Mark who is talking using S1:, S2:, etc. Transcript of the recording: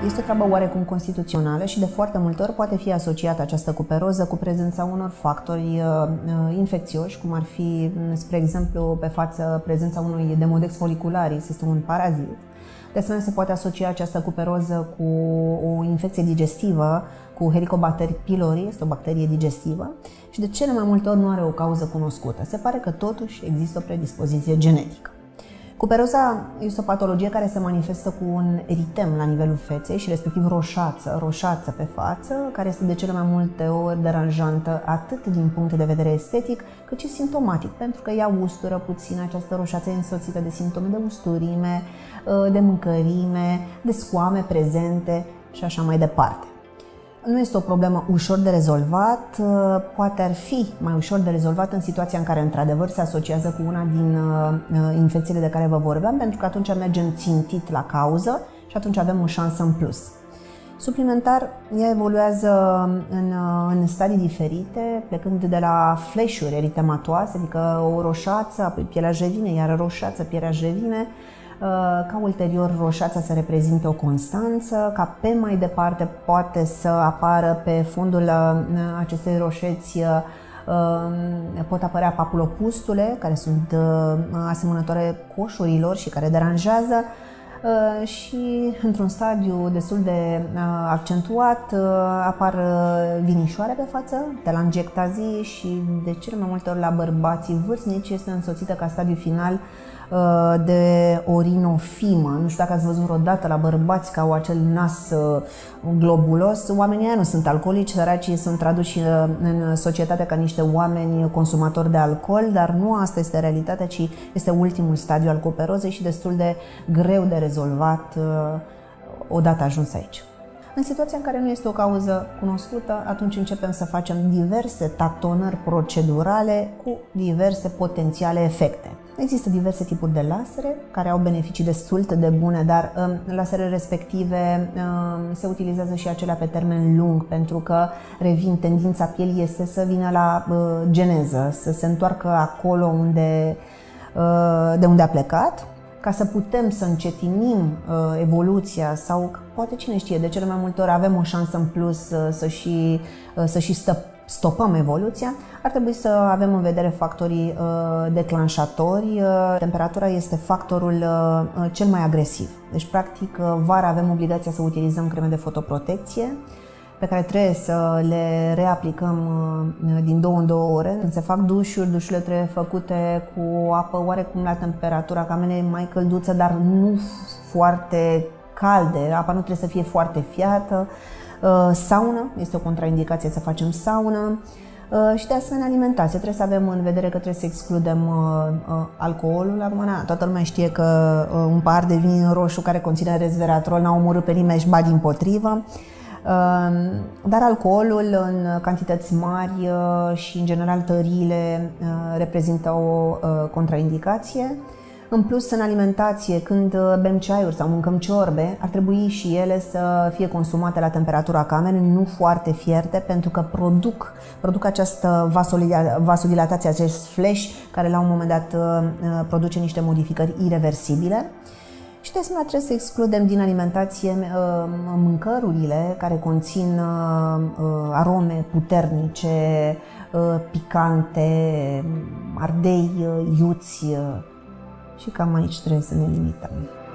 S1: Este o treabă oarecum constituțională și de foarte multe ori poate fi asociată această cuperoză cu prezența unor factori infecțioși, cum ar fi, spre exemplu, pe față prezența unui Demodex follicularis, este un parazit. De asemenea, se poate asocia această cuperoză cu o infecție digestivă, cu Helicobacter pylori, este o bacterie digestivă și de cele mai multe ori nu are o cauză cunoscută. Se pare că totuși există o predispoziție genetică. Cuperoza este o patologie care se manifestă cu un eritem la nivelul feței și respectiv roșață pe față, care este de cele mai multe ori deranjantă atât din punct de vedere estetic, cât și simptomatic, pentru că ea ustură puțin, această roșață e însoțită de simptome de usturime, de mâncărime, de scoame prezente și așa mai departe. Nu este o problemă ușor de rezolvat, poate ar fi mai ușor de rezolvat în situația în care într-adevăr se asociază cu una din infecțiile de care vă vorbeam, pentru că atunci mergem țintit la cauză și atunci avem o șansă în plus. Suplimentar, ea evoluează în stadii diferite, plecând de la flash-uri eritematoase, adică o roșață, apoi pielea își revine, iar roșață, pielea își revine, ca ulterior roșața să reprezinte o constanță, ca pe mai departe poate să apară pe fundul acestei roșeți, pot apărea papulopustule, care sunt asemănătoare coșurilor și care deranjează, și într-un stadiu destul de accentuat apar vinișoare pe față, telangiectazii și de cele mai multe ori la bărbații vârstnici este însoțită ca stadiu final de orinofimă. Nu știu dacă ați văzut vreodată la bărbați că au acel nas globulos. Oamenii ăia nu sunt alcoolici, săracii sunt traduși în societate ca niște oameni consumatori de alcool, dar nu asta este realitatea, ci este ultimul stadiu al cuperozei și destul de greu de rezolvat odată ajuns aici. În situația în care nu este o cauză cunoscută, atunci începem să facem diverse tatonări procedurale cu diverse potențiale efecte. Există diverse tipuri de lasere care au beneficii destul de bune, dar laserele respective se utilizează și acelea pe termen lung, pentru că, revin, tendința pielii este să vină la geneză, să se întoarcă acolo de unde a plecat, ca să putem să încetinim evoluția sau, poate cine știe, de cele mai multe ori avem o șansă în plus să și stopăm evoluția, ar trebui să avem în vedere factorii declanșatori. Temperatura este factorul cel mai agresiv. Deci, practic, vara avem obligația să utilizăm creme de fotoprotecție, pe care trebuie să le reaplicăm din 2 în 2 ore. Când se fac dușuri, dușurile trebuie făcute cu apă oarecum la temperatura camenei mai călduță, dar nu foarte calde. Apa nu trebuie să fie foarte fiată. Saună, este o contraindicație să facem saună. Și de asemenea alimentație. Trebuie să avem în vedere că trebuie să excludem alcoolul. Acum, toată lumea știe că un pahar de vin roșu care conține resveratrol n-a omorât pe nimeni, ba dimpotrivă. Dar alcoolul în cantități mari și în general tăriile reprezintă o contraindicație. În plus, în alimentație, când bem ceaiuri sau mâncăm ciorbe, ar trebui și ele să fie consumate la temperatura camerei, nu foarte fierte, pentru că produc această vasodilatație, acest flash, care la un moment dat produce niște modificări ireversibile. Și de asemenea trebuie să excludem din alimentație mâncărurile care conțin arome puternice, picante, ardei, iuți, și cam aici trebuie să ne limităm.